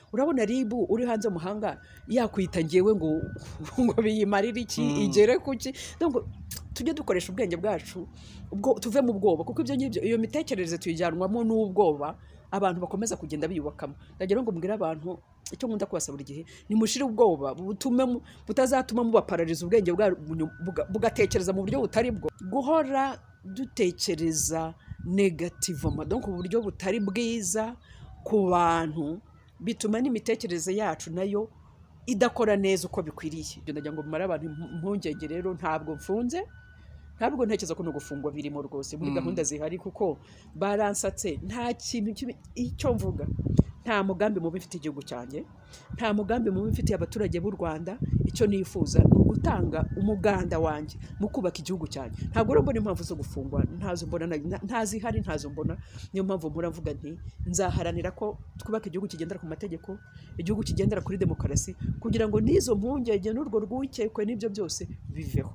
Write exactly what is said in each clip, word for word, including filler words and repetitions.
urabona ribu uri hanze muhanga yakwita ngewe ngo ngo biyimarire iki igere kuki donc tujye dukoresha ubwenge bwacu ubwo tuve mu bwoba kuko ibyo ngibyo iyo mitekerereze tuyijyanwamo n'ubwoba abantu bakomeza kugenda biyubakamo ndagira ngo mbwira abantu icyo nkunda kubasaba buri gihe nimushire ubwoba butume butazatuma muba pararize ubwenge bwanyu bugatekereza mu buryo butaribwo guhora dutekereza negativement donc uburyo butari bwiza ku bantu bituma n'imitekerereze yacu nayo idakora neza uko bikwiriye byo ndagira ngo bimara abantu impungenge rero ntabwo mfunze ntabwo ntekereza ko no gufungwa birimo rwose muri gahunda zihari kuko baransatse nta kintu icyo mvuga nta mugambi mubi mfite igihugu cyanjye nta mugambi mubi mfite abaturage b'u Rwanda icyo nifuza ni ugutanga umuganda wanjye mu kubaka igihugu cyanjye ntabwo rero mbona impamvu zo gufungwa ntazo mbona ntazihari ntazo mbona niyo mpamvu mpora mvuga nti nzaharanira ko twubaka igihugu kigendera ku mategeko igihugu kigendera kuri demokarasi kugira ngo n'izo mpungenge n'urwo rwikekwe n'ibyo byose biveho.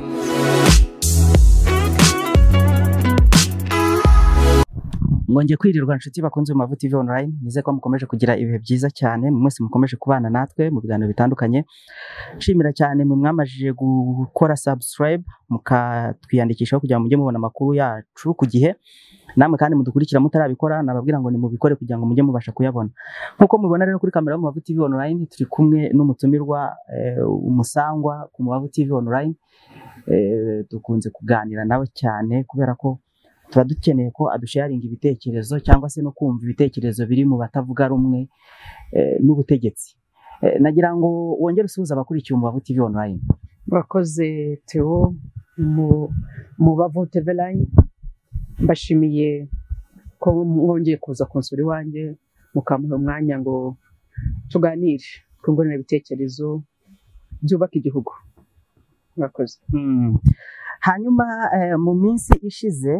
Mwongeye kwirirwa nshuti bakunze mu Mavu T V online nize ko mukomeje kugira ibihe byiza cyane mwese mukomeje kubana natwe mu biganiro bitandukanye nshimira cyane mwe mwamajije gukora subscribe mukatwiyandikishaho kugira ngo mujye mubona amakuru yacu ku gihe namwe kandi mudukurikira mutarabikora nababwira ngo ni mubikore kugira ngo mujye mubasha kuyabona nkuko mubona rero kuri kamera mu Mavu T V online turi kumwe n'umutumirwa umusangwa ku Mavu T V online dukunze kuganira nawe cyane kubera ko tuba dukeneye ko adusharinga ibitekerezo cyangwa se no kumva ibitekerezo biri mu batavuga rumwe n'ubutegetsi nagira ngo wongere usuhuza abakurikiye mu Mavu T V online. Bakoze Theo mu Mavu T V online mbashimiye ko mwongeye kuza konsuri wanjye mukamuha umwanya ngo tuganire twungurane ibitekerezo byubaka igihugu. Bakoze. Hanyuma mu minsi ishize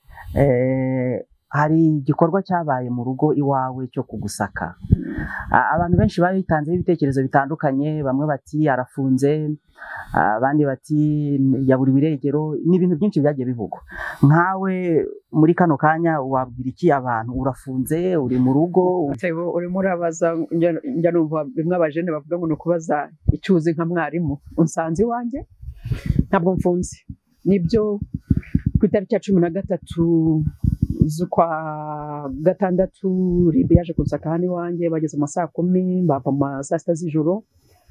hari igikorwa cyabaye mu rugo iwawe cyo kugusaka abantu benshi bayitanze ibitekerezo bitandukanye bamwe bati arafunze abandi bati yaburi biregero n'ibintu byinshi byagiye bivugwa nkawe muri kano kanya wabwira iki abantu urafunze uri mu rugo uri murabaza njya numva bimwe abajene bavuga ngo nukubaza icyuzi nka mwarimu unsanze iwanjye ntabwo mfunze nibyo ku itariki ya cumi na gatatu z'ukwa gatandatu ribe yaje kunsaka hano iwanjye bageze mu saa kumi bava mu saa sita z'ijoro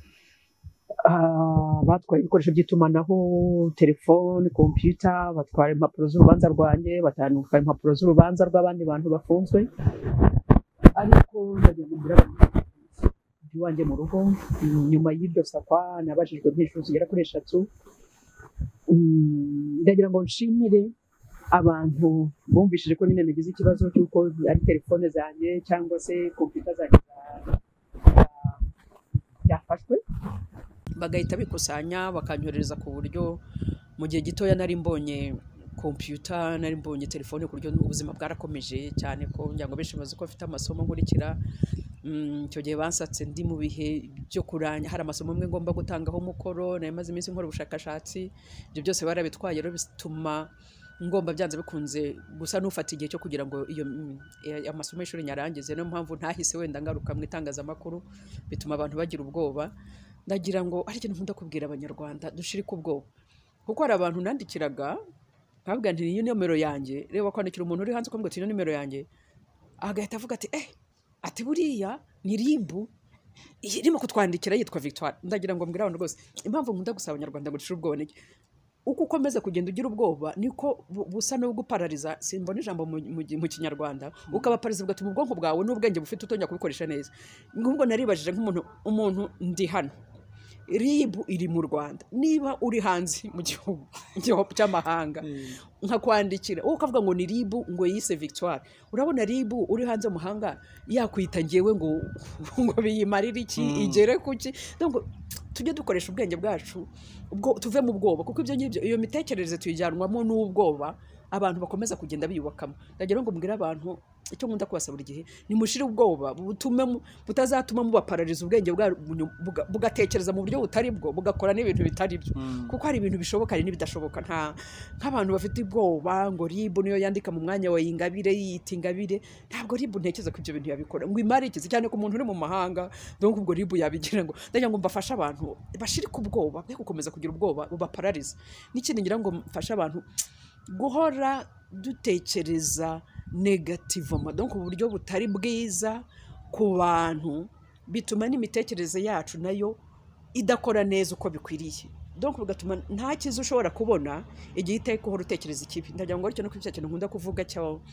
batwaye ibikoresho by'itumanaho telefone computer batwara impapuro z'urubanza rwanjye batandukanye impapuro z'urubanza rw'abandi bantu bafunzwe ariko ndagira iwanjye mu rugo nyuma y'ibyo sakwa nabajijwe nk'inshuro zigera kuri eshatu ndagira ngo nshimire abantu bumvishije ko nyine nagize ikibazo cy'uko ari telefone zanjye cyangwa se computer zanjye byafashwe bagahita bikusanya bakanyoreza ku buryo mu gihe gitoya nari mbonye computer nari mbonye telefone ku buryo ubuzima bwarakomeje cyane ko njyango benshi bazi ko afite amasomo nkurikira icyo gihe bansatse ndi mu bihe byo kuranya hari amasomo amwe ngomba gutangaho umukoro nayo maze iminsi nkora ubushakashatsi ibyo byose barabitwaye rero bituma ngomba byanze bikunze gusa n'ufata igihe cyo kugira ngo iyo amasomo y'ishuri nyarangize niyo mpamvu ntahise wenda ngaruka mu itangazamakuru bituma abantu bagira ubwoba ndagira ngo ari ikintu nkunda kubwira abanyarwanda dushire ku bwoba kuko hari abantu nandikiraga nkavuga nti iyi nimero yanjye reba kwandikira umuntu uri hanze ko ngo ati nimero yanjye agahita avuga ati eh ati buriya ni ribu irimo kutwandikira yitwa Victoire ndagira ngo mbwira abantu rwose impamvu nkunda gusaba abanyarwanda ngo dushire ubwoba niki uko ukomeza kugenda ugira ubwoba niko busa no guparariza simbona ijambo mu kinyarwanda ukaba pararize bugatuma ubwonko bwawe n'ubwenge bufite utonya kubikoresha neza ngubwo naribajije nk'umuntu umuntu ndi hano ribu iri mu Rwanda niba uri hanze mu gihugu cy'amahanga nka kwandikira uko kavuga ngo ni ribu ngo yise Victoire urabona ribu uri hanze muhanga yakwita ngewe ngo ngo biyimarire iki igere kuki donc tujye dukoresha ubwenge bwacu ubwo tuve mu bwoba kuko ibyo ngibyo iyo mitekerereze tuyijyanwamo n'ubwoba abantu bakomeza kugenda biyubakamo ndagira ngo mbwira abantu icyo nkunda kubasaba buri gihe nimushire ubwoba butume butazatuma muba pararize ubwenge bwanyu bugatekereza mu buryo butaribwo bugakora n'ibintu bitaribyo kuko hari ibintu bishoboka hari n'ibidashoboka nta nk'abantu bafite ubwoba ngo ribu niyo yandika mu mwanya wa ingabire yita ingabire ntabwo ribu ntekereza ko ibyo bintu yabikora ngo imari ikizi cyane ku muntu uri mu mahanga donc ubwo ribu yabigira ngo ndagira ngo mbafashe abantu bashirika ubwoba bwo gukomeza kugira ubwoba buba pararize n'ikindi ngira ngo mfashe abantu guhora dutekereza negativement donc uburyo butari bwiza ku bantu bituma n'imitekerereze yacu nayo idakora neza uko bikwiriye donc bigatuma nta kiza ushobora kubona igihe iteka uhora utekereza ikibi ndagira ngo aricyo no kwicya kintu nkunda kuvuga cyo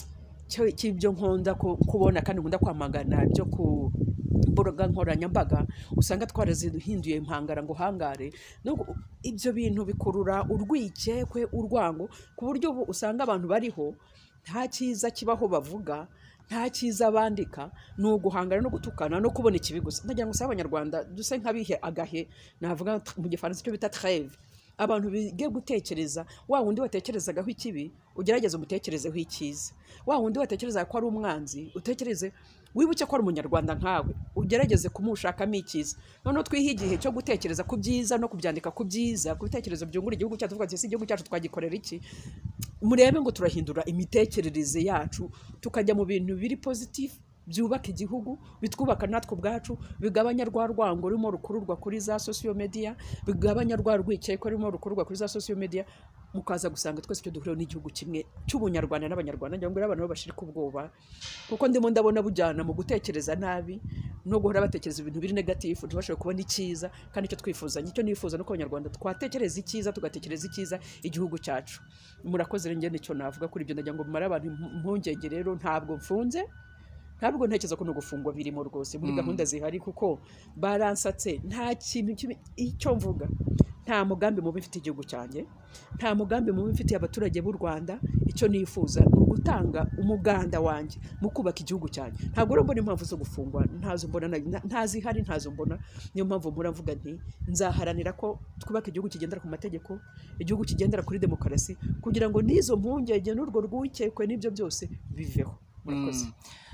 cy'ibyo nkunda kubona kandi nkunda kwamagana byo ku mbuga nkoranyambaga usanga twarazihinduye impangara ngo hangare ibyo bintu bikurura urwikekwe urwango ku buryo usanga abantu bariho nta cyiza kibaho bavuga nta cyiza bandika ni uguhangana no gutukana no kubona ikibi gusa ndagira ngo usaba abanyarwanda duse nk'abihe agahe navuga mu gifaransa icyo bita trêve abantu bige gutekereza wa wundi watekerezagaho ikibi ugerageze umutekerezeho icyiza wa wundi watekereza ko ari umwanzi utekereze wibuke ko ari umunyarwanda nkawe ugerageze kumushakamo icyiza noneho twihe igihe cyo gutekereza ku byiza no kubyandika ku byiza ku bitekerezo byungura igihugu cyacu tuvuga ati igihugu cyacu twagikorera iki murebe ngo turahindura imitekerereze yacu tukajya mu bintu biri positive byubaka igihugu bitwubaka natwe ubwacu bigabanya rwa rwango rurimo rukururwa kuri za social media bigabanya rwa rwikeko rurimo rukururwa kuri za social media mukaza gusanga twese icyo duhuriyeho n'igihugu kimwe cy'ubunyarwanda n'abanyarwanda ngira ngo abantu bashirika ubwoba kuko ndimo ndabona bujyana mu gutekereza nabi no guhora batekereza ibintu biri negative ntibashobora kubona icyiza kandi icyo twifuza nicyo nifuza no ko abanyarwanda twatekereza icyiza tugatekereza icyiza igihugu cyacu murakoze rero ngende icyo navuga kuri ibyo ndagira ngo mumare abantu impungenge rero ntabwo mfunze ntabwo ntekereza ko no gufungwa birimo rwose muri gahunda zihari kuko baransatse nta kintu icyo mvuga nta mugambi mubi mfite igihugu cyanjye nta mugambi mubi mfite abaturage b'u Rwanda icyo nifuza ni ugutanga umuganda wanjye mu kubaka igihugu cyanjye ntabwo rero mbona impamvu zo gufungwa ntazo mbona ntazihari ntazo mbona niyo mpamvu mpora mvuga nti nzaharanira ko twubaka igihugu kigendera ku mategeko igihugu kigendera kuri demokarasi kugira ngo n'izo mpungenge n'urwo rwikekwe n'ibyo byose biveho murakoze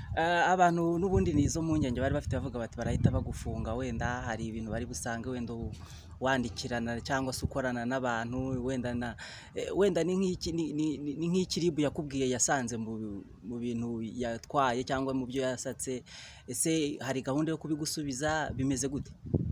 abantu n'ubundi nizo mpungenge bari bafite bavuga bati barahita bagufunga wenda hari ibintu bari busange wenda wandikirana cyangwa se ukorana n'abantu wenda na wenda ni nk'iki ni nk'ikiribu yakubwiye yasanze mu bintu yatwaye cyangwa mu byo yasatse ese hari gahunda yo kubigusubiza bimeze gute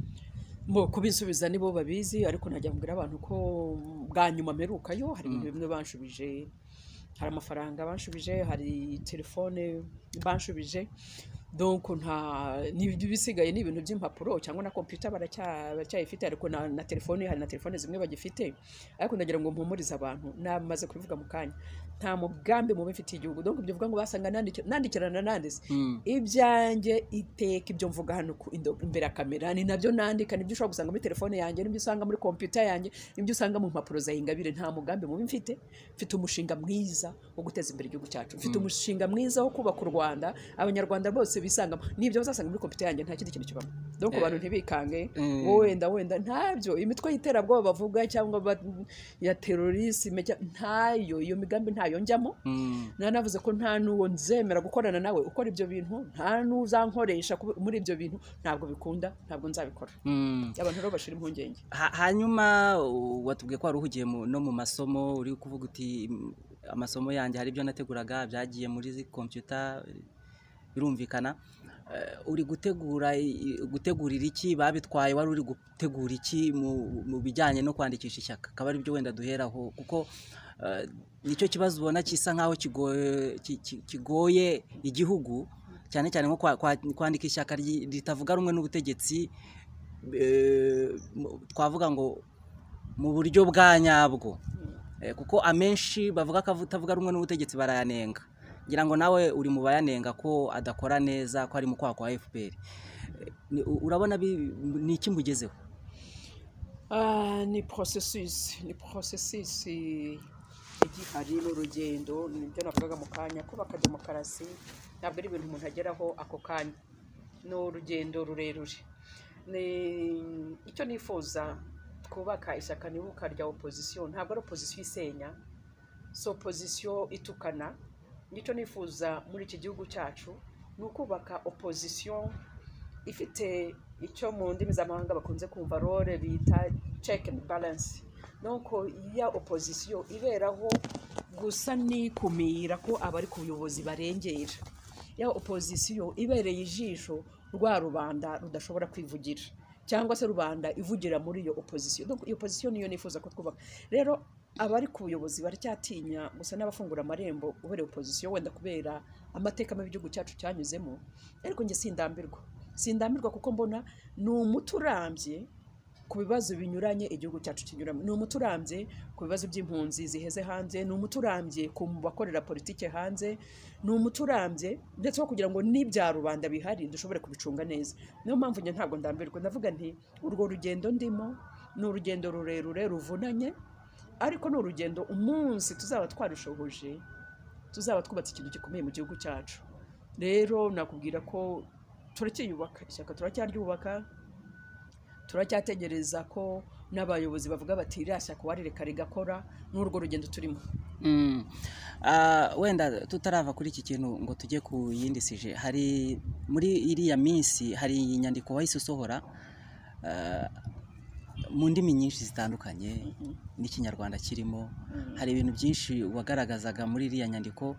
mo kubisubiza nibo babizi ariko najya mbwira abantu ko bwa nyuma merukayo hari ibintu bimwe banshubije hari amafaranga banshubije hari telefone banshubije donc nta bisigaye ni ibintu by'impapuro cyangwa na computer baracyayifite ariko na, na telefone hari na telefone zimwe bagifite ariko ndagira ngo mpumurize abantu namaze kubivuga mu kanya nta mugambi mu bifite igihugu donc ibyo vuga ngo basanga nandikirana nandese mm. ibyanjye iteka ibyo mvuga hano imbere ya kamera ni nabyo nandika nibyo ushobora gusanga muri telefone yanjye nibyo usanga muri computer yanjye nibyo usanga mu mpapuro za ingabire nta mugambi mu bifite mfite umushinga mwiza wo guteza imbere igihugu cyacu mfite mm. umushinga mwiza wo kubaka u Rwanda abanyarwanda bose bisanga nibyo bazasanga muri computer yanjye nta kindi kintu kibamo donc eh. abantu ntibikange mm. wenda wenda ntabyo imitwe y'iterabwoba bavuga cyangwa ya terrorisme ntayo iyo migambi nta yonjamo mm. nanavuze ko nta nuwo nzemera gukorana nawe ukora ibyo bintu nta nuzankoresha muri ibyo bintu ntabwo bikunda ntabwo nzabikora mm. abantu rero bashira impungenge hanyuma watubwiye ko waruhugiye no mu masomo uri kuvuga uti amasomo yanjye hari ibyo nateguraga byagiye muri computer birumvikana uri gutegura gutegurira iki babitwaye wari uri gutegura iki mu bijyanye no kwandikisha ishyaka akaba ari byo wenda duheraho kuko nicyo kibazo ubona kisa nkaho kigoye kigoye igihugu cyane cyane nko kwandika ishyaka ritavuga rumwe n'ubutegetsi twavuga ngo mu buryo bwa nyabwo kuko amenshi bavuga ko atavuga rumwe n'ubutegetsi barayanenga ngira ngo nawe uri mu bayanenga ko adakora neza ko ari mu kwa kwa F P R urabona ni iki mugezeho ah ni processus ni processus igihari n'urugendo nibyo navugaga mu kanya kubaka demokarasi ntabwo ari ibintu umuntu ageraho ako kanya no urugendo rurerure ni icyo nifuza kubaka ishyaka nibuka rya opposition ntabwo ari opposition isenya so opposition itukana nicyo nifuza muri iki gihugu cyacu ni ukubaka opposition ifite icyo mu ndimi z'amahanga bakunze kumva role bita check and balance. Nuko ya opposition iberaho gusa ni kumira ko abari ku buyobozi barengera. Ya opposition ibereye ijisho rwa rubanda rudashobora kwivugira cyangwa se rubanda ivugira muri iyo opposition. Donc iyo opposition niyo nifuza ko twubaka. Rero abari ku buyobozi baracyatinya gusa n'abafungura amarembo ubere opposition wenda kubera amateka mu gihugu cyacu cyanyuzemo. Ariko nge sindambirwa sindambirwa kuko mbona ni umuturambye ku bibazo binyuranye igihugu cyacu kinyuramo. Ni umuturambye ku bibazo by'impunzi ziheze hanze, ni umuturambye ku bakorera politike hanze, ni umuturambye ndetse wo kugira ngo n'ibya rubanda bihari dushobore kubicunga neza. Niyo mpamvu nge ntabwo ndambirwa, ndavuga nti urwo rugendo ndimo ni urugendo rurerure ruvunanye, ariko ni urugendo umunsi tuzaba twarushoboje tuzaba twubatse ikintu gikomeye mu gihugu cyacu. Rero nakubwira ko turacyiyubaka, ishyaka turacyaryubaka, turacyategereza ko n'abayobozi bavuga bati iriya shyaka warireka rigakora. N'urwo rugendo turimo. Mm. Uh, wenda tutarava kuri iki kintu ngo tujye ku yindi sije, hari muri iriya minsi hari inyandiko wahise usohora uh, mu ndimi nyinshi zitandukanye mm -hmm. n'ikinyarwanda kirimo mm -hmm. hari ibintu byinshi wagaragazaga muri iriya nyandiko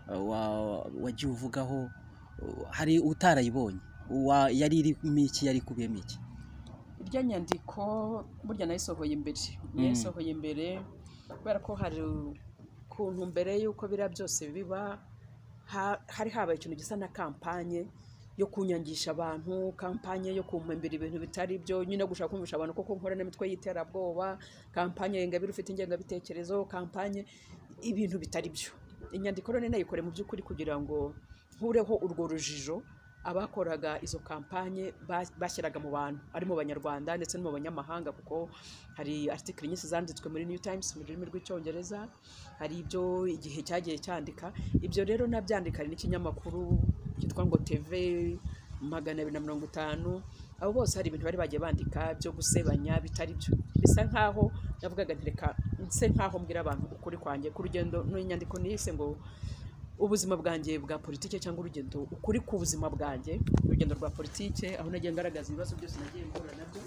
uh, wagiye uvugaho uh, hari utarayibonye wa yari iri miki yari kubiyemo iki? Irya nyandiko burya nayisohoye imbere nayisohoye imbere kubera ko hari kuntu mbere yuko bira byose biba hari habaye ikintu gisa na kampanye yo kunyangisha abantu, kampanye yo kumembera ibintu bitari byo, nyine gushaka kumvisha abantu koko nkora n'imitwe y'iterabwoba, kampanye y'ingabire ufite ingengabitekerezo, kampanye ibintu bitari byo. Inyandiko rero nayikore mu by'ukuri kugira ngo nkureho urwo rujijo abakoraga izo kampanye bashyiraga mu bantu ari mu banyarwanda ndetse no mu banyamahanga, kuko hari article nyinshi zanditswe muri New Times mu rurimi rw'icyongereza, hari ibyo igihe cyagiye cyandika. Ibyo rero nabyandika n'ikinyamakuru cyitwa ngo T V magana abiri na mirongo itanu. Abo bose hari ibintu bari bagiye bandika byo gusebanya bitari byo, bisa nkaho navugaga ntireka nse nkaho mbwira abantu ukuri kwanjye ku rugendo. N'inyandiko nise ngo ubuzima bwanjye bwa politike cyangwa urugendo ukuri ku buzima bwanjye, urugendo rwa politike, aho nagiye ngaragaza ibibazo byose nagiye mbura nabyo,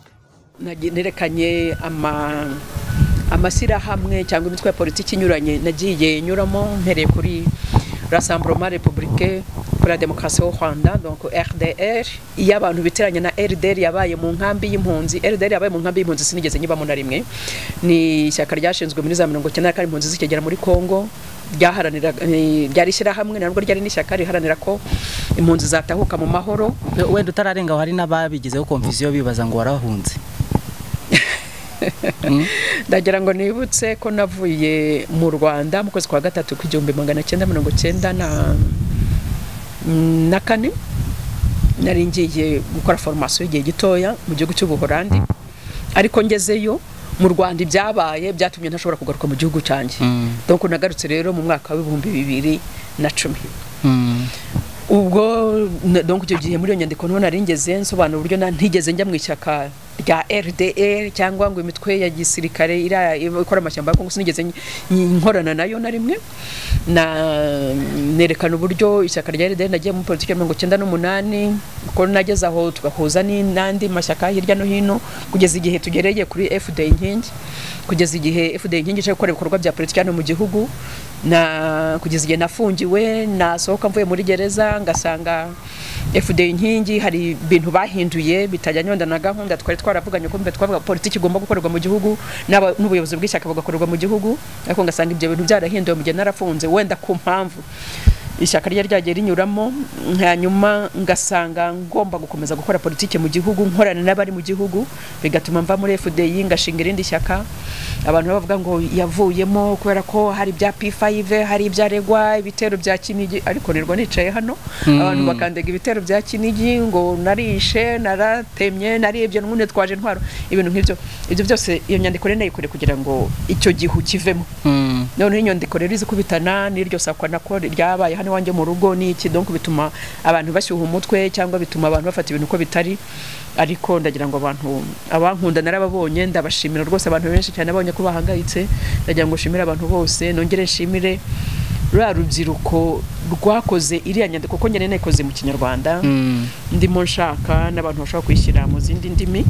nagerekanye ama amashyirahamwe cyangwa imitwe ya politiki inyuranye nagiye nyuramo, mpereye kuri Rassemblement Républicain pour la démocratie au Rwanda, donc R D R, iyo abantu biteranye na R D R yabaye mu nkambi y'impunzi. R D R yabaye mu nkambi y'impunzi sinigeze nyibamo na rimwe, ni ishyaka ryashinzwe muri za mirongo icyenda na kane impunzi zikigera muri Kongo, ryaharanira ryari shyirahamwe narwo ryari n'ishyaka riharanira ko impunzi zatahuka mu mahoro. Wenda utararenga hari n'ababigizeho confusion bibaza ngo warahunze. Ndagira ngo nibutse ko navuye mu Rwanda mu kwezi kwa gatatu kw'igihumbi magana cyenda mirongo cyenda na na kane, nari ngiye gukora formation y'igihe gitoya mu gihugu cy'Ubuholandi, ariko ngezeyo mu Rwanda ibyabaye byatumye ntashobora kugaruka mu gihugu cyanjye. mm. Donc nagarutse rero mu mwaka w'ibihumbi bibiri na cumi. mm. Ubwo donc icyo gihe muri iyo nyandiko none nari ngeze nsobanura uburyo ntigeze njya mu ishyaka rya R D R cyangwa ngo imitwe ya gisirikare ira ikora amashyamba ko sinigeze nkorana nayo na rimwe, na nerekana uburyo ishyaka rya R D R nagiye mu politiki mirongo cyenda n'umunani ko nageze aho tugahuza n'andi mashyaka hirya no hino kugeza igihe tugereye kuri F D inkingi, kugeza igihe F D inkingi cyo gukora ibikorwa bya politiki hano mu gihugu, na kugeza igihe nafungiwe nasohoka mvuye muri gereza ngasanga F D inkingi hari ibintu bahinduye bitajyanye wenda na gahunda twari twaravuganye ko mbe twavuga politiki igomba gukorerwa mu gihugu n'ubuyobozi bw'ishyaka bugakorerwa mu gihugu, ariko ngasanga ibyo bintu byarahinduwe mu gihe narafunze wenda ku mpamvu ishyaka rya ryagiye rinyuramo, hanyuma ngasanga ngomba gukomeza gukora politiki mu gihugu nkorana n'abari mu gihugu, bigatuma mva muri F D I ngashinga irindi shyaka. Abantu bavuga ngo yavuyemo kubera ko hari bya P five, hari ibyaregwa ibitero bya Kinigi, ariko nirwa nicaye hano mm. abantu bakandega ibitero bya Kinigi ngo narishe naratemye naribye n'umwe twaje ntwaro ibintu nk'ibyo. Ibyo byose iyo nyandiko rero nayikore kugira ngo icyo gihu kivemo. mm. None iyo nyandiko rero izi kubitana n'iryo sakwa nako ryabaye hano wanjye mu rugo ni iki, donc bituma abantu bashyuha umutwe cyangwa bituma abantu bafata ibintu ko bitari. Ariko ndagira ngo abantu abankunda narababonye, ndabashimira rwose abantu benshi cyane abonye ko bahangayitse. Ndagira ngo shimire abantu bose, nongere nshimire rwa rubyiruko rwakoze iriya nyandiko ko nyene nayikoze mu Kinyarwanda ndimo nshaka n'abantu bashaka kwishyira mu zindi ndimi.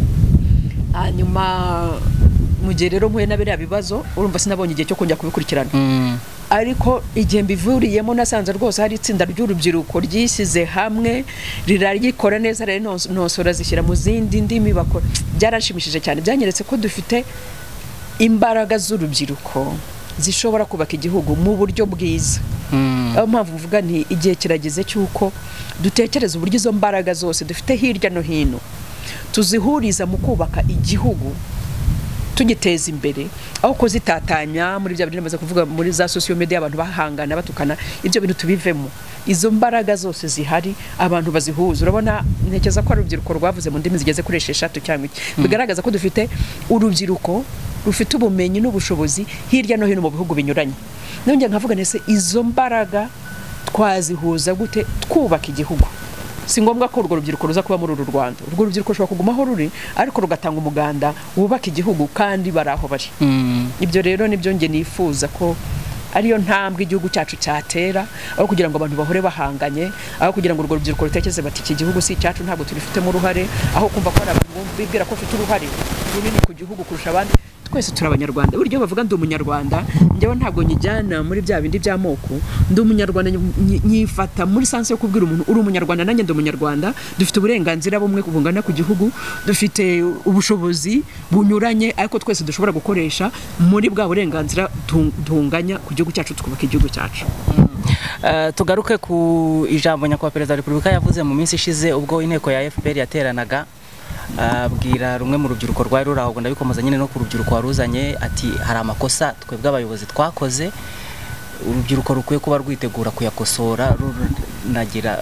Hanyuma mu gihe rero mpuye n'abiriya bibazo urumva sinabonye igihe cyo kongera kubikurikirana, ariko igihe mbivuriyemo nasanze rwose hari itsinda ry'urubyiruko ryisize hamwe riragikora neza, rero nosora zishyira mu zindi ndimi bakora. Byaranshimishije cyane, byanyeretse ko dufite imbaraga z'urubyiruko zishobora kubaka igihugu mu buryo bwiza. Aho mpamvu mvuga nti igihe kirageze cyuko dutekereza uburyo izo mbaraga zose dufite hirya no hino tuzihuriza mu kubaka igihugu tugiteza imbere, aho ko zitatanya muri bya bintu namaze kuvuga muri za social media abantu bahangana batukana. Ibyo bintu tubivemo, izo mbaraga zose zihari abantu bazihuza. Urabona ntekeza ko urubyiruko rwavuze mu ndimi zigeze kuri esheshatu cyangwa iki, bigaragaza ko dufite urubyiruko rufite ubumenyi n'ubushobozi hirya no hino mu bihugu binyuranye. Nongeye nkavuga nese izo mbaraga twazihuza gute twubaka igihugu? Si ngombwa ko urwo rubyiruko ruza kuba muri uru Rwanda, urwo rubyiruko rushobora kugumaho ruri ariko rugatanga umuganda wubaka igihugu kandi baraho bari. Ibyo rero nibyo nge nifuza ko ariyo ntambwe igihugu cyacu cyatera, aho kugira ngo abantu bahore bahanganye, aho kugira ngo urwo rubyiruko rutekereze bati iki gihugu si cyacu ntabwo turifitemo uruhare, aho kumva ko hari abantu bibwira ko ufite uruhare runini ku gihugu kurusha abandi. Twese turi Abanyarwanda. Buryo bavuga ndi umunyarwanda, njyewe ntabwo nyijyana muri bya bindi by'amoko. Ndi umunyarwanda nyifata muri sanse yo kubwira umuntu uri umunyarwanda, nanjye ndi umunyarwanda. Dufite uburenganzira bumwe kubungana ku gihugu, dufite ubushobozi bunyuranye, ariko twese dushobora gukoresha muri bwa burenganzira tunganya ku gihugu cyacu, twubaka igihugu cyacu. Uh, tugaruke ku ijambo nyakubahwa Perezida wa Repubulika yavuze mu minsi ishize ubwo inteko ya F P R yateranaga, abwira uh, rumwe mu rubyiruko rwari ruraho, ngo ndabikomeza nyine no ku rubyiruko waruzanye, ati hari amakosa twebwe abayobozi twakoze, urubyiruko rukwiye kuba rwitegura kuyakosora runagira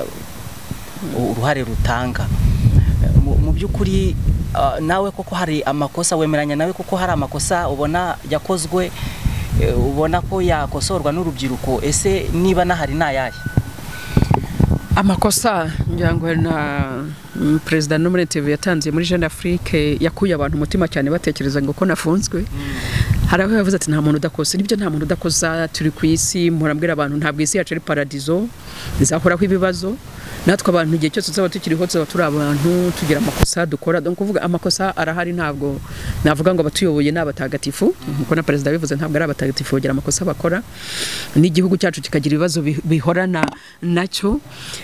uruhare rutanga. Mu by'ukuri uh, nawe koko hari amakosa, wemeranya nawe koko hari amakosa ubona yakozwe, ubona ko yakosorwa n'urubyiruko? Ese niba nahari nayahe amakosa? Njango na President no muri T V yatanze muri Jeune Afrique yakuye abantu umutima cyane batekereza ngo ko nafunzwe. Hari aho yavuze ati nta muntu udakosa. Nibyo, nta muntu udakosa. Turi ku isi, murambwira abantu ntabwo isi yacu ari paradizo, izahoraho ibibazo. Natwe abantu igihe cyose tuzaba tukiriho tuzaba turi abantu tugira amakosa dukora. Donc kuvuga amakosa arahari, ntabwo navuga ngo abatuyoboye n'abatagatifu nkuko na President bivuze, ntabwo ari abatagatifu bagira amakosa bakora. N'igihugu cyacu kikagira ibibazo bihorana nacyo.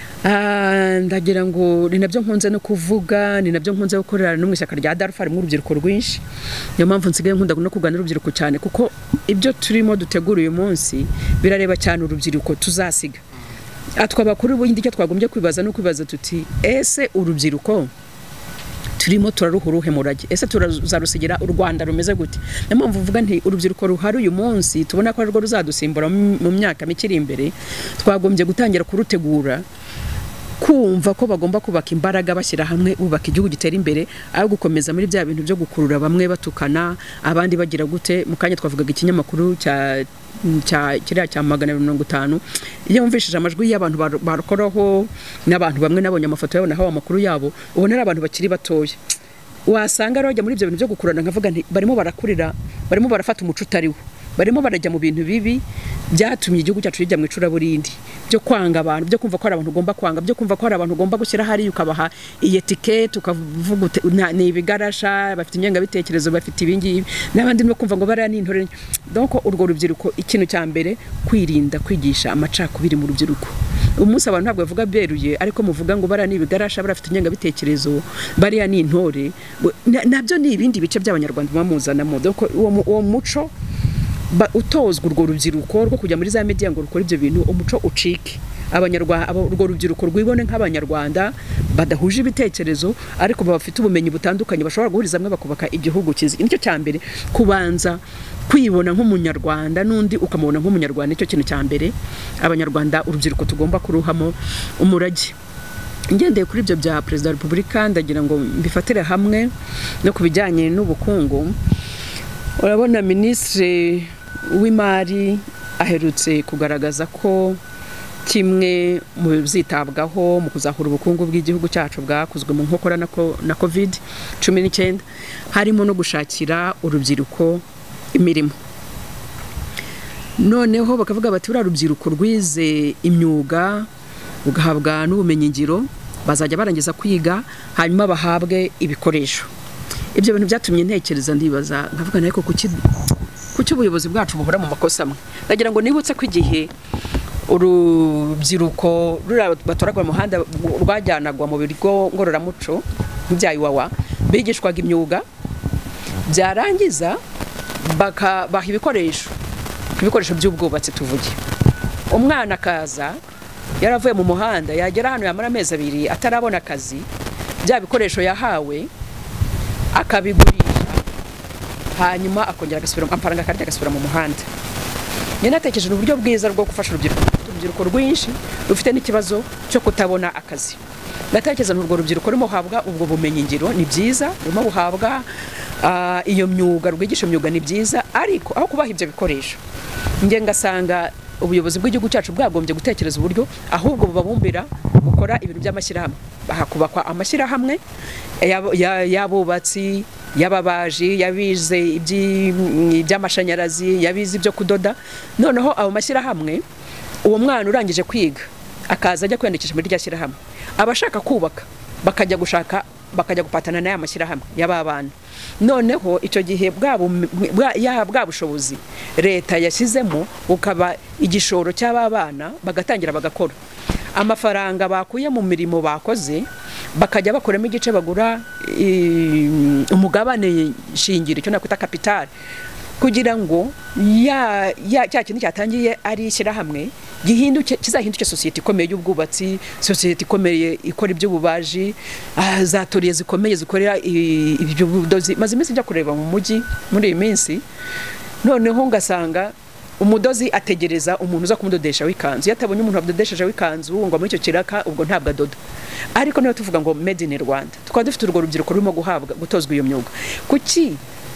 Uh, ndagira ngo ni nabyo nkunze no kuvuga, ni nabyo nkunze gukorera no mu ishyaka rya Darfar mu rubyiruko rwinshi. Niyo mpamvu nsigaye nkunda no kuganira urubyiruko cyane, kuko ibyo turimo dutegura uyu munsi birareba cyane urubyiruko tuzasiga. Atwa bakuru bo indike twagombye kwibaza no kwibaza tuti ese urubyiruko turimo turaruhuruhe murage, ese turazarusigira u Rwanda rumeze gute? Niyo mpamvu uvuga nti urubyiruko ruhari uyu munsi tubona ko rwo ruzadusimbura mu myaka mikiri imbere, twagombye gutangira kurutegura, kumva ko bagomba kubaka imbaraga bashyira hamwe ubaka igihugu gitera imbere, aho gukomeza muri bya bintu byo gukurura bamwe batukana abandi bagira gute. Mukanya twavugaga ikinyamakuru cya cya kiriya cya magana mirongo itanu, iyo umvishije amajwi y'abantu barukoraho n'abantu bamwe nabonye amafoto yabo naho amakuru yabo, ubona ari abantu bakiri batoya. Wasanga rojya muri ibyo bintu byo gukurana, nkavuga nti barimo barakurira, barimo barafata umuco utariwo, barimo barajya mu bintu bibi byatumye igihugu cyacu kijya mu icuraburindi, byo kwanga abantu, byo kumva ko ari abantu ugomba kwanga, byo kumva ko ari abantu ugomba gushyira hari ukabaha iyi etikete ukavuga ni ibigarasha, bafite inyenga bitekerezo, bafite ibingibi, n'abandi no kumva ngo bariya ni intore. Donc urwo rubyiruko ikintu cya mbere kwirinda kwigisha amacakubiri mu rubyiruko. Umunsi abantu ntabwo bavuga beruye, ariko muvuga ngo bariya ni ibigarasha, barafite inyenga bitekerezo, bariya ni intore, nabyo ni ibindi bice by'Abanyarwanda bamuzanamo. Donc uwo muco ba utozwa urwo rubyiruko rwo kujya muri za media ngo rukora ibyo bintu, umuco ucike. Abanyarwanda urwo rubyiruko rwibone nk'Abanyarwanda badahuje ibitekerezo, ariko bafite ubumenyi butandukanye, bashobora guhuriza hamwe bakubaka igihugu kizi. Nicyo cyambere, kubanza kwibona nk'umunyarwanda n'undi ukamubona nk'umunyarwanda. Nicyo kintu cyambere Abanyarwanda urubyiruko tugomba kuruhamo umurage. Ngendeye kuri ibyo bya Perezida wa Repubulika, ndagira ngo mbifatire hamwe no kubijyanye n'ubukungu. Urabona Minisitiri w'Imari aherutse kugaragaza ko kimwe mu bizitabwaho mu kuzahura ubukungu bw'igihugu cyacu bwakozwe mu nkokora na covid cumi n'icyenda harimo no gushakira urubyiruko imirimo. noneho bakavuga bati uriya rubyiruko rwize imyuga ugahabwa n'ubumenyi ngiro bazajya barangiza kwiga hanyuma bahabwe ibikoresho. Ibyo bintu byatumye ntekereza ndibaza nkavuga ariko kuki kuki ubuyobozi bwacu buhora mu makosa amwe. Ndagira ngo nibutse ko igihe urubyiruko batoragwa mu muhanda rwajyanagwa mu bigo ngororamuco nk'ibya Iwawa bigishwaga imyuga byarangiza bakabaha ibikoresho ibikoresho by'ubwubatsi tuvuge. Umwana akaza yaravuye mu muhanda yagera hano yamara amezi abiri atarabona akazi, bya bikoresho yahawe akabigurisha hanyuma akongera agasubira amafaranga akarya agasubira mu muhanda. Nyine natekereje uburyo bwiza bwo gufasha urubyiruko urubyiruko rwinshi rufite n'ikibazo cyo kutabona akazi. Ndatekereza n'urwo rubyiruko rurimo guhabwa ubwo bumenyi ngiro ni byiza, rurimo guhabwa iyo myuga rwigisha imyuga ni byiza, ariko aho kubaha ibyo bikoresho nge ngasanga ubuyobozi bw'igihugu cyacu bwagombye gutekereza uburyo ahubwo bubabumbira gukora ibintu by'amashyirahamwe. Bahakubakwa amashyirahamwe y'abubatsi, y'ababaji, yabize iby'amashanyarazi, yabize ibyo kudoda. Noneho abo mashyirahamwe uwo mwana urangije kwiga akaza ajya kwiyandikisha muri rya shyirahamwe, abashaka kubaka bakajya gushaka bakajya gupatana n'aya mashyirahamwe y'ababana. Noneho icyo gihe bwa bwa bushobozi leta yashyizemo ukaba igishoro cy'ababana bagatangira bagakora. Amafaranga bakuye mu mirimo bakoze bakajya bakoramo igice bagura umugabane shingiro icyo nakwita capital, kugira ngo ya ya cya kintu cyatangiye ari ishyirahamwe gihinduke kizahinduke sosiyete ikomeye y'ubwubatsi, sosiyete ikomeye ikora iby'ububaji, za toriye zikomeye zikorera ibyo budozi. Maze iminsi njya kureba mu mujyi muri iyi minsi, noneho ngasanga umudozi ategereza umuntu uza kumudodesha w'ikanzu. Yatabonye umuntu abudodesheje w'ikanzu ngo muri icyo kiraka ubwo ntabwo adoda. Ariko niyo tuvuga ngo made in Rwanda, tukaba dufite urwo rubyiruko rurimo guhabwa gutozwa iyo myuga. Kuki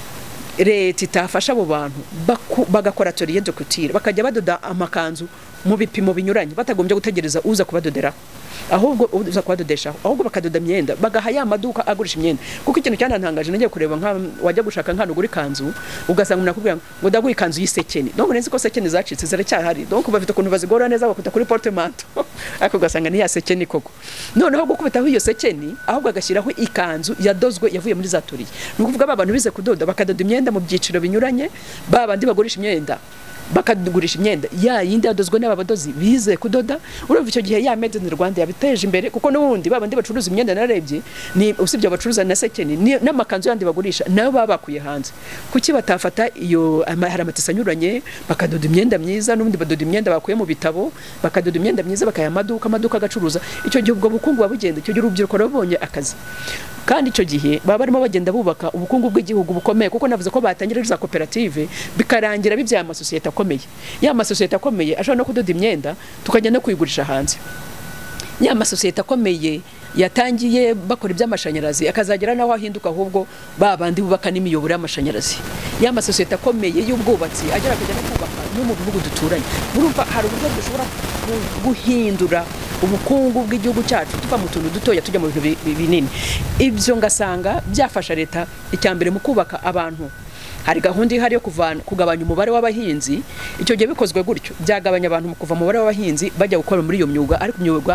leta itafasha abo bantu bagakora toriye de couture bakajya badoda amakanzu mu bipimo binyuranye batagombye gutegereza uza kubadoderaho, ahubwo uza kubadodeshaho, ahubwo bakadoda imyenda bagaha ya maduka agurisha imyenda. Kuko ikintu cyanantangaje nagiye kureba nka wajya gushaka nkano guri kanzu ugasanga umuntu akubwira ngo ndaguye kanzu y'isekeni, donc nzi ko sekeni zacitse ziracyahari, donc bafite ukuntu bazigora neza bakuta kuri portemanteau ariko ugasanga ni ya sekeni koko. Noneho gukubitaho iyo sekeni ahubwo agashyiraho ikanzu yadozwe yavuye muri za toriye. Ni ukuvuga ba bantu bize kudoda bakadoda imyenda mu byiciro binyuranye, ba bandi bagurisha imyenda bakagurisha imyenda ya yindi yadozwe n'abadozi bize kudoda. Urumva icyo gihe ya made in Rwanda yabiteje imbere, kuko n'ubundi babandi bacuruza imyenda narebye ni usibye abacuruza na sekeni n'amakanzu yandi bagurisha nayo baba bakuye hanze. Kuki batafata iyo haramatisa anyuranye bakadoda imyenda myiza, n'ubundi badoda imyenda bakuye mu bitabo bakadoda imyenda myiza bakaya amaduka amaduka agacuruza. Icyo gihe ubwo bukungu babugenda, icyo gihe urubyiruko rubonye akazi, kandi icyo gihe baba barimo bagenda bubaka ubukungu bw'igihugu bukomeye. Kuko navuze ko batangira za koperative bikarangira bibyaye amasosiyete akomeye. Ya masosiyete akomeye ashobora no kudoda imyenda tukajya no kuyigurisha hanze. Ya masosiyete akomeye yatangiye bakora iby'amashanyarazi akazagera naho ahinduka ahubwo babandi bubaka n'imiyoboro y'amashanyarazi. Ya masosiyete akomeye y'ubwubatsi agera kujya no kubaka no mu bihugu duturanye. Urumva hari uburyo dushobora guhindura ubukungu bw'igihugu cyacu tuva mu tuntu dutoya tujya mu bintu binini. Ibyo ngasanga byafasha leta icyambere mu kubaka abantu. Hari gahunda ihari yo kugabanya umubare w'abahinzi. Icyo gihe bikozwe gutyo byagabanya abantu mu kuva mu mubare w'abahinzi bajya gukora muri iyo myuga, ariko imyuga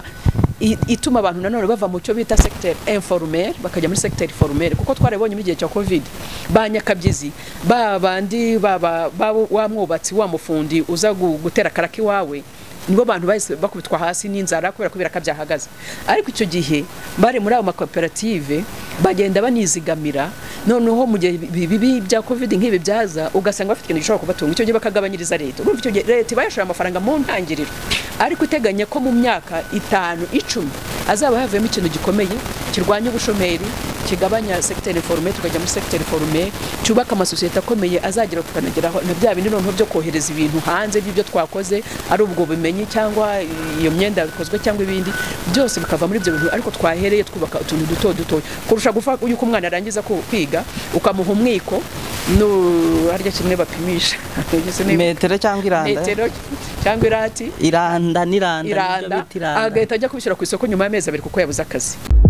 ituma abantu nanone bava mu cyo bita secteur informel bakajya muri secteur formel. Kuko twarabonye mu gihe cya covid banyakabyizi ba bandi baba wa mwubatsi wa mufundi uza gutera karaki wawe nibo bantu bahise bakubitwa hasi n'inzara kubera kubera kabyahagaze. Ariko icyo gihe bari muri abo makoperative bagenda banizigamira, noneho mu gihe bibi bya covid nk'ibi byaza ugasanga bafite ikintu gishobora kubatunga. Icyo gihe bakagabanyiriza leta. Urumva icyo gihe leta bayashora amafaranga mu ntangiriro, ariko iteganya ko mu myaka itanu icumi azaba havuyemo ikintu gikomeye kirwanya ubushomeri, kigabanya secteur informel tukajya muri secteur formel, cyubaka amasosiyete akomeye azagira tukanageraho na bya bindi noneho byo kohereza ibintu hanze by'ibyo twakoze, ari ubwo bumenyi cyangwa iyo myenda bikozwe cyangwa ibindi byose bikava muri ibyo bintu. Ariko twahereye twubaka utuntu duto duto kurusha gufa yuko umwana arangiza kwiga ukamuha umwiko no harya kimwe bapimisha metero cyangwa iranda metero cyangwa irati iranda niranda agahita ajya kubishyira ku isoko nyuma y'amezi abiri kuko yabuze akazi.